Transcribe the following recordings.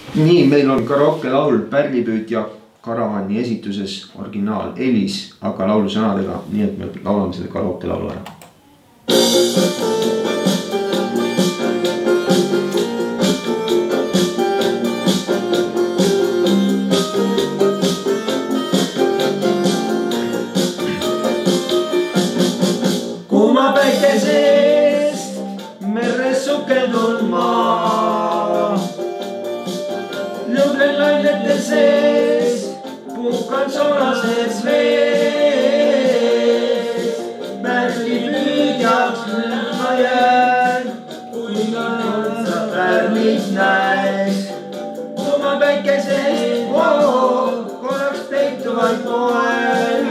nii, meil on karaoke laul Pärlipüüdja Karavani esituses originaal Elis, aga laulu sõnadega, nii et me laulame selle karaoke laulu ära. Kuuma päikeses merres sukeldun maa, Ljublen lainete sees, puhkan soolases vees. Pärlipüüdjaks nüüd ma jään, kui sa pärlit näes. Kuuma päikeses korraks peituvaid poel,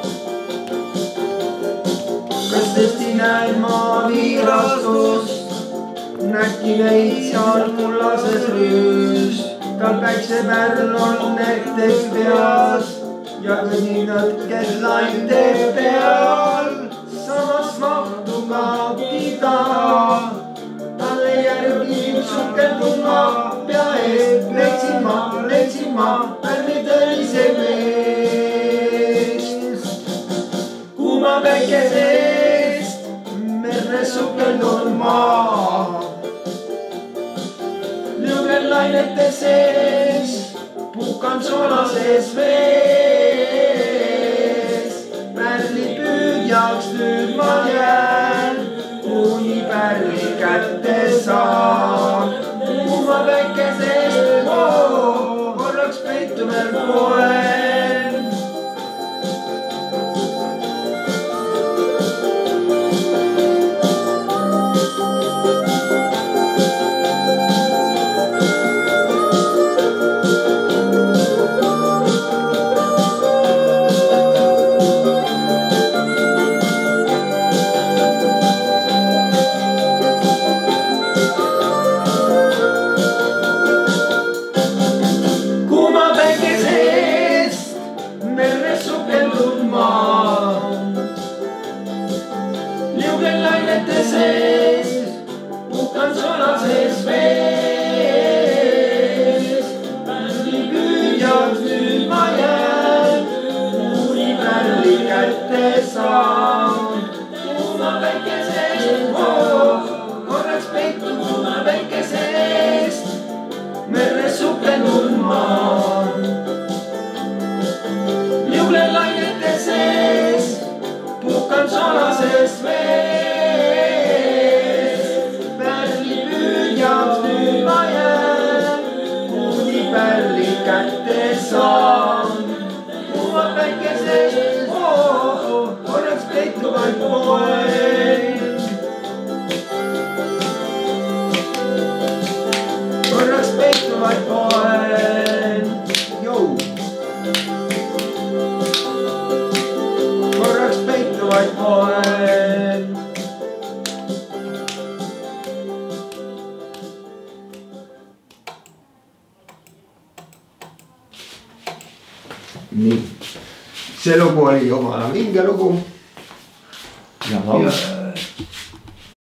kas tõesti näen ma viirastust, näki neid seal kullases rüüs. Tal päiksepärl on näiteks peas ja kõninad kellainte peal. Samas mahtu kaabki ta, talle järgi sukeldun ma pea eest. Leidsin ma pärlitõlise meest. Kuuma päikesest merres sukeldun ma, Ljublen lainete sees, puhkan soolases vees. Pärlipüüdjaks nüüd ma jään, kuni pärli kätte saan. Kuuma päikesest korraks peitu veel poel. Ljublen lainete sees, puhkan soolases vees. Pärlipüüdjaks nüüd ma jään, kuni pärli kätte saan. Kuuma päikesest korraks peitu, kuuma päikesest merres sukeldun ma. Ljublen lainete sees, puhkan soolases vees. Pärlipüüdjaks nüüd ma jään, kuni pärli kätte saan. Kuuma päikesest korraks peituvaid poel, korraks peituvaid poel. Korraks peituvaid poel. Nii, see lugu oli jumala vinge lugu ja